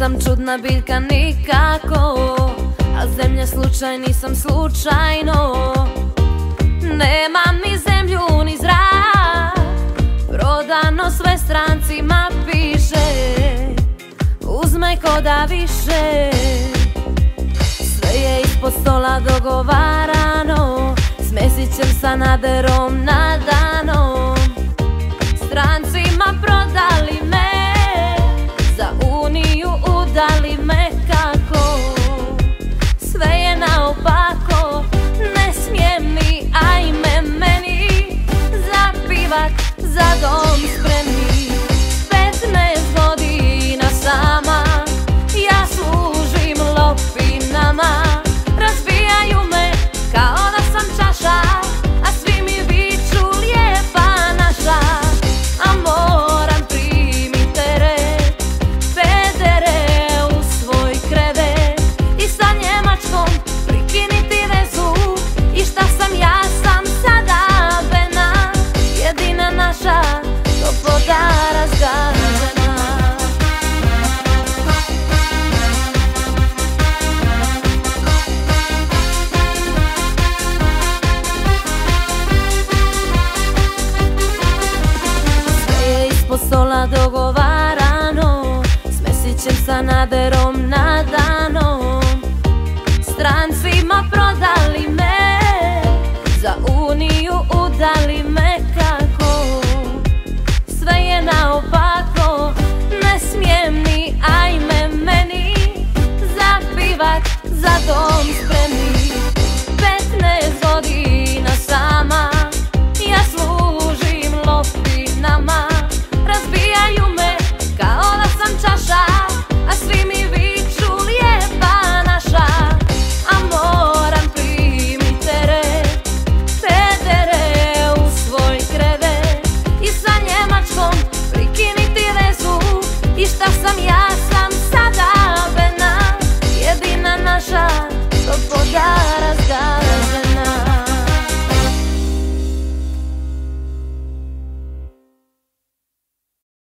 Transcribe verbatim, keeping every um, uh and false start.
Nisam čudna biljka nikako, a zemlja slučaj nisam slučajno. Nemam ni zemlju ni zrak, prodano sve strancima piše. Uzme ko da više, sve je ispod stola dogovarano. S Mesićem, Sanaderom, Nadanom. Strancima prodali me, za Uniju udali me kako. Sve je naopako, ne smijem ni ajme meni zapivat za dom spremni. Petnaest godina sama ja služim lopinama. Razbijaju me kao da sam čaša, a svi mi viču lijepa naša. A moram primit teret, pedere u svoj krevet. I sa Njemačkom prikiniti vezu, i šta sam ja sam sada bena. Jedina naša gospodara zgažena. Sve je ispod stola dogovarano, s Mesićem, Sanaderom, Nadanom. Strancima prodali me, za Uniju udali me kako. Sve je naopako, ne smijem ni ajme meni zapivat za dom.